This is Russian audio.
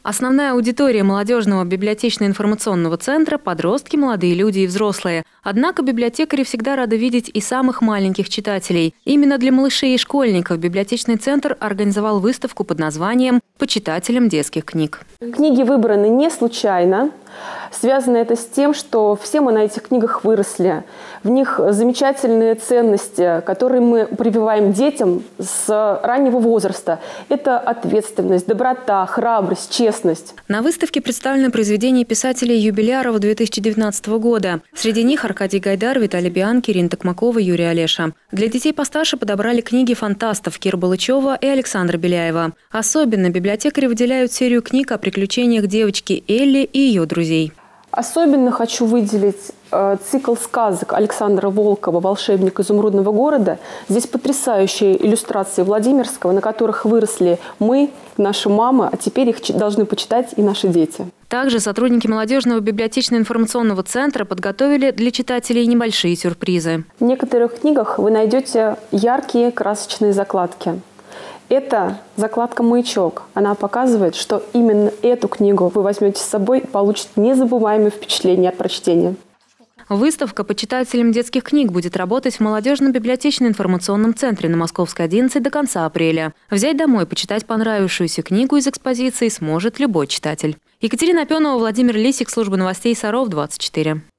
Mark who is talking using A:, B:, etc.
A: Основная аудитория молодежного библиотечно-информационного центра – подростки, молодые люди и взрослые. Однако библиотекари всегда рады видеть и самых маленьких читателей. Именно для малышей и школьников библиотечный центр организовал выставку под названием «Почитателям детских книг».
B: Книги выбраны не случайно. Связано это с тем, что все мы на этих книгах выросли. В них замечательные ценности, которые мы прививаем детям с раннего возраста. Это ответственность, доброта, храбрость, честность.
A: На выставке представлены произведения писателей-юбиляров 2019 года. Среди них Аркадий Гайдар, Виталий Бианки, Ирина Токмакова, Юрий Олеша. Для детей постарше подобрали книги фантастов Киры Балычева и Александра Беляева. Особенно библиотекари выделяют серию книг о приключениях девочки Элли и ее друзей.
B: Особенно хочу выделить цикл сказок Александра Волкова «Волшебник изумрудного города». Здесь потрясающие иллюстрации Владимирского, на которых выросли мы, наши мамы, а теперь их должны почитать и наши дети.
A: Также сотрудники молодежного библиотечно-информационного центра подготовили для читателей небольшие сюрпризы.
B: В некоторых книгах вы найдете яркие красочные закладки. Это закладка «Маячок». Она показывает, что именно эту книгу вы возьмете с собой и получите незабываемые впечатления от прочтения.
A: Выставка по читателям детских книг будет работать в молодежном библиотечно-информационном центре на Московской 11 до конца апреля. Взять домой почитать понравившуюся книгу из экспозиции сможет любой читатель. Екатерина Опенова, Владимир Лисик, служба новостей Саров, 24.